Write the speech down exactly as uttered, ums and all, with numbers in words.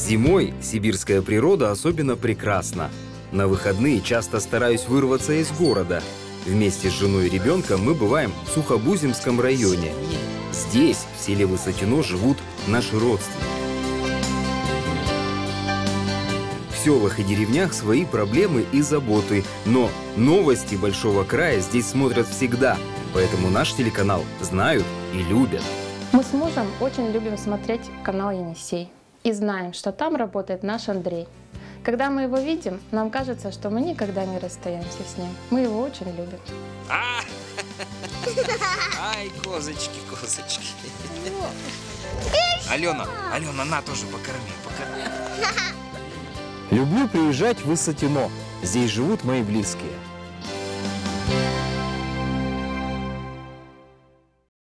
Зимой сибирская природа особенно прекрасна. На выходные часто стараюсь вырваться из города. Вместе с женой и ребенком мы бываем в Сухобузимском районе. Здесь, в селе Высотино, живут наши родственники. В селах и деревнях свои проблемы и заботы, но новости большого края здесь смотрят всегда, поэтому наш телеканал знают и любят. Мы с мужем очень любим смотреть канал «Енисей» и знаем, что там работает наш Андрей. Когда мы его видим, нам кажется, что мы никогда не расстаемся с ним. Мы его очень любим. А! Ай, козочки, козочки. Алена, Алена, на тоже покорми, покорми. Люблю приезжать в Высотино. Здесь живут мои близкие.